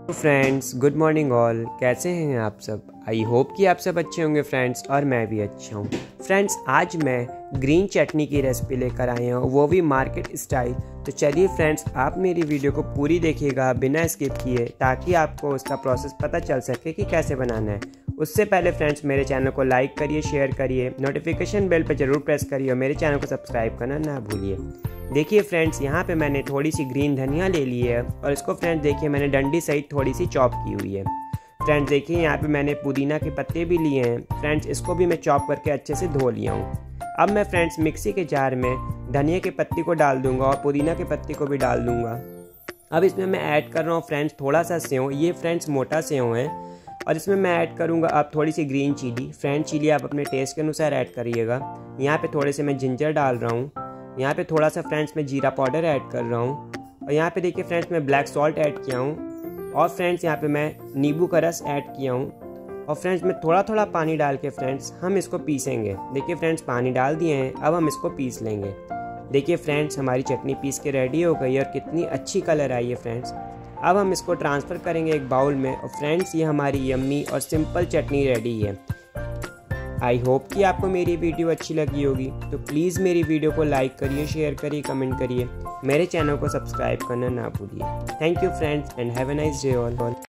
Friends, good morning all. कैसे हैं आप सब? आई होप कि आप सब अच्छे होंगे फ्रेंड्स, और मैं भी अच्छा हूँ। फ्रेंड्स, आज मैं ग्रीन चटनी की रेसिपी लेकर आया हूँ, वो भी मार्केट स्टाइल। तो चलिए फ्रेंड्स, आप मेरी वीडियो को पूरी देखिएगा बिना स्किप किए, ताकि आपको उसका प्रोसेस पता चल सके कि कैसे बनाना है। उससे पहले फ्रेंड्स, मेरे चैनल को लाइक करिए, शेयर करिए, नोटिफिकेशन बेल पर जरूर प्रेस करिए और मेरे चैनल को सब्सक्राइब करना ना भूलिए। देखिए फ्रेंड्स, यहाँ पे मैंने थोड़ी सी ग्रीन धनिया ले ली है और इसको फ्रेंड्स देखिए मैंने डंडी सहित थोड़ी सी चॉप की हुई है। फ्रेंड्स देखिए यहाँ पे मैंने पुदीना के पत्ते भी लिए हैं। फ्रेंड्स इसको भी मैं चॉप करके अच्छे से धो लिया हूँ। अब मैं फ्रेंड्स मिक्सी के जार में धनिया के पत्ती को डाल दूंगा और पुदीना के पत्ती को भी डाल दूंगा। अब इसमें मैं ऐड कर रहा हूँ फ्रेंड्स थोड़ा सा सेव। ये फ्रेंड्स मोटा सेव है। और इसमें मैं ऐड करूँगा अब थोड़ी सी ग्रीन चिली। फ्रेंड्स चिली आप अपने टेस्ट के अनुसार ऐड करिएगा। यहाँ पे थोड़े से मैं जिंजर डाल रहा हूँ। यहाँ पे थोड़ा सा फ्रेंड्स मैं जीरा पाउडर ऐड कर रहा हूँ। और यहाँ पे देखिए फ्रेंड्स मैं ब्लैक सॉल्ट ऐड किया हूँ। और फ्रेंड्स यहाँ पे मैं नींबू का रस ऐड किया हूँ। और फ्रेंड्स मैं थोड़ा थोड़ा पानी डाल के फ्रेंड्स हम इसको पीसेंगे। देखिए फ्रेंड्स पानी डाल दिए हैं, अब हम इसको पीस लेंगे। देखिए फ्रेंड्स हमारी चटनी पीस के रेडी हो गई और कितनी अच्छी कलर आई है फ्रेंड्स। अब हम इसको ट्रांसफ़र करेंगे एक बाउल में। और फ्रेंड्स ये हमारी यम्मी और सिंपल चटनी रेडी है। आई होप कि आपको मेरी वीडियो अच्छी लगी होगी। तो प्लीज़ मेरी वीडियो को लाइक करिए, शेयर करिए, कमेंट करिए, मेरे चैनल को सब्सक्राइब करना ना भूलिए। Thank you friends and have a nice day all.